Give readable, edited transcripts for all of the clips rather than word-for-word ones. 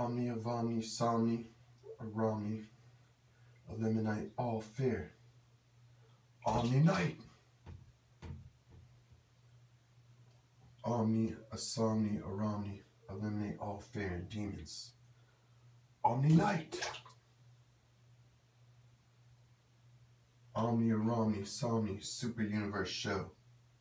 Omni, Avomni, Somni, Aromni, eliminate all fear. Omni Night. Omni, Asomni, Aromni, eliminate all fear and demons. Omni Night. Omni, Aromni, Somni, Super Universe Show.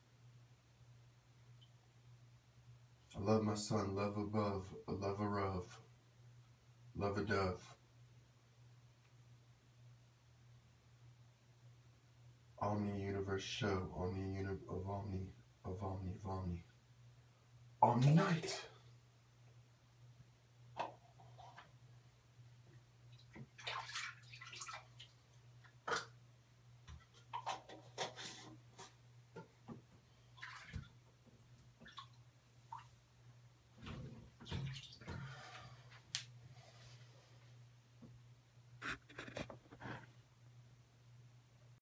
I love my son, love above, a love of, love a dove. Omni Universe Show, Omni of Omni, Omni Night.